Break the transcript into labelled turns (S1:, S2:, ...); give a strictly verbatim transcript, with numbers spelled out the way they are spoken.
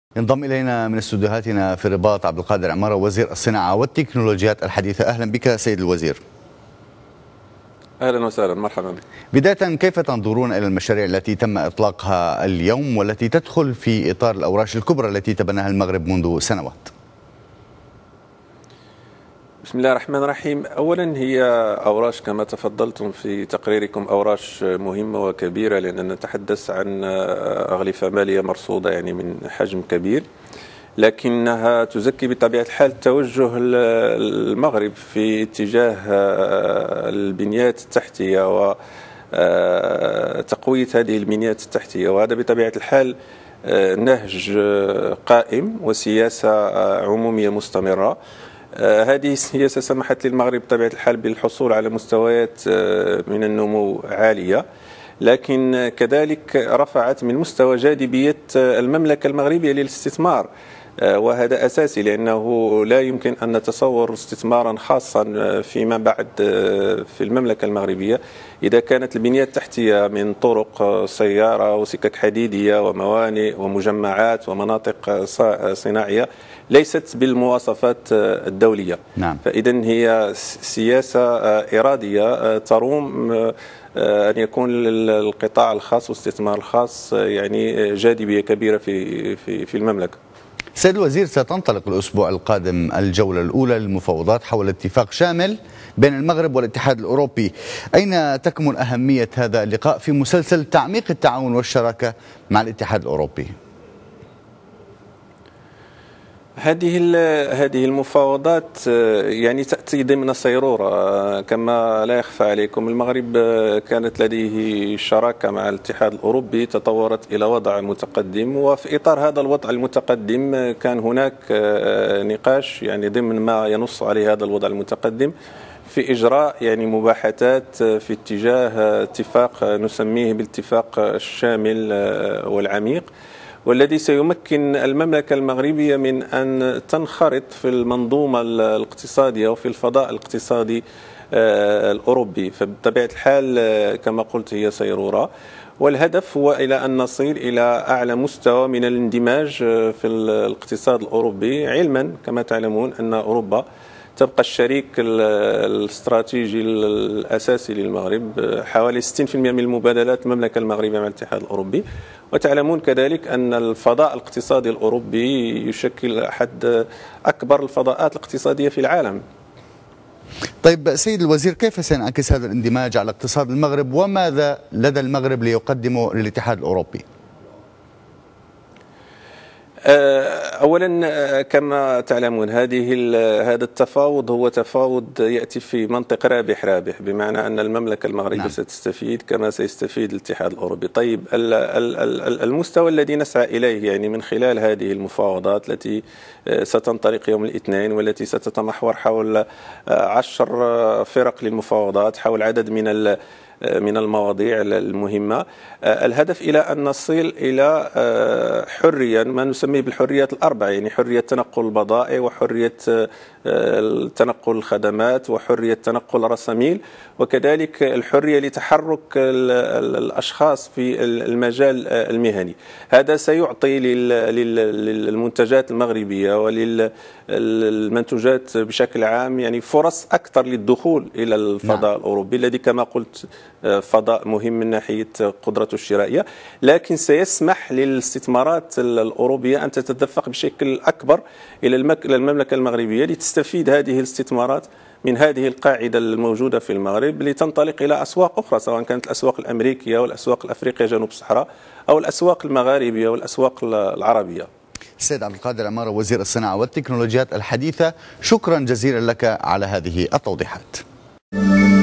S1: ينضم إلينا من استوديوهاتنا في الرباط عبد القادر عمارة وزير الصناعة والتكنولوجيات الحديثة. أهلا بك سيد الوزير.
S2: أهلا وسهلا، مرحبا بك.
S1: بداية، كيف تنظرون إلى المشاريع التي تم إطلاقها اليوم والتي تدخل في إطار الأوراش الكبرى التي تبناها المغرب منذ سنوات؟
S2: بسم الله الرحمن الرحيم. أولا هي أوراش كما تفضلتم في تقريركم، أوراش مهمة وكبيرة، لأننا نتحدث عن أغلفة مالية مرصودة يعني من حجم كبير، لكنها تزكي بطبيعة الحال توجه المغرب في اتجاه البنيات التحتية وتقوية هذه البنيات التحتية، وهذا بطبيعة الحال نهج قائم وسياسة عمومية مستمرة. هذه السياسة سمحت للمغرب بطبيعة الحال بالحصول على مستويات من النمو عالية، لكن كذلك رفعت من مستوى جاذبية المملكة المغربية للاستثمار، وهذا أساسي، لأنه لا يمكن أن نتصور استثمارا خاصا فيما بعد في المملكة المغربية إذا كانت البنية التحتية من طرق سيارة وسكك حديدية وموانئ ومجمعات ومناطق صناعية ليست بالمواصفات الدولية.
S1: نعم.
S2: فإذا هي سياسة إرادية تروم أن يكون القطاع الخاص والاستثمار الخاص يعني جاذبية كبيرة في في في المملكة.
S1: سيد الوزير، ستنطلق الأسبوع القادم الجولة الأولى للمفاوضات حول اتفاق شامل بين المغرب والاتحاد الأوروبي. أين تكمن أهمية هذا اللقاء في مسلسل تعميق التعاون والشراكة مع الاتحاد الأوروبي؟
S2: هذه هذه المفاوضات يعني تأتي ضمن صيرورة. كما لا يخفى عليكم، المغرب كانت لديه شراكة مع الاتحاد الأوروبي تطورت إلى وضع متقدم، وفي إطار هذا الوضع المتقدم كان هناك نقاش يعني ضمن ما ينص عليه هذا الوضع المتقدم في إجراء يعني مباحثات في اتجاه اتفاق نسميه بالاتفاق الشامل والعميق، والذي سيمكن المملكة المغربية من أن تنخرط في المنظومة الاقتصادية وفي الفضاء الاقتصادي الأوروبي. فبطبيعة الحال كما قلت هي صيرورة، والهدف هو إلى أن نصل إلى أعلى مستوى من الاندماج في الاقتصاد الأوروبي، علما كما تعلمون أن أوروبا تبقى الشريك الاستراتيجي الأساسي للمغرب. حوالي ستين بالمئة من المبادلات المملكة المغربية مع الاتحاد الأوروبي، وتعلمون كذلك أن الفضاء الاقتصادي الأوروبي يشكل أحد أكبر الفضاءات الاقتصادية في العالم.
S1: طيب سيد الوزير، كيف سينعكس هذا الاندماج على اقتصاد المغرب، وماذا لدى المغرب ليقدمه للاتحاد الأوروبي؟
S2: أولا كما تعلمون هذه هذا التفاوض هو تفاوض يأتي في منطق رابح رابح، بمعنى أن المملكة المغربية نعم. ستستفيد كما سيستفيد الاتحاد الأوروبي. طيب المستوى الذي نسعى إليه يعني من خلال هذه المفاوضات التي ستنطلق يوم الاثنين والتي ستتمحور حول عشر فرق للمفاوضات حول عدد من من المواضيع المهمة. الهدف إلى أن نصل إلى حرية ما نسميه بالحريات الأربع، يعني حرية تنقل البضائع وحرية تنقل الخدمات وحرية تنقل الرساميل، وكذلك الحرية لتحرك الأشخاص في المجال المهني. هذا سيعطي للمنتجات المغربية وللمنتوجات بشكل عام يعني فرص أكثر للدخول إلى الفضاء نعم. الأوروبي الذي كما قلت فضاء مهم من ناحية قدرته الشرائية، لكن سيسمح للاستثمارات الأوروبية أن تتدفق بشكل أكبر إلى المملكة المغربية لتستفيد هذه الاستثمارات من هذه القاعدة الموجودة في المغرب لتنطلق إلى أسواق أخرى، سواء كانت الأسواق الأمريكية والأسواق الأفريقية جنوب الصحراء أو الأسواق المغاربية والأسواق العربية.
S1: السيد عبد القادر عمارة وزير الصناعة والتكنولوجيات الحديثة، شكرا جزيلا لك على هذه التوضيحات.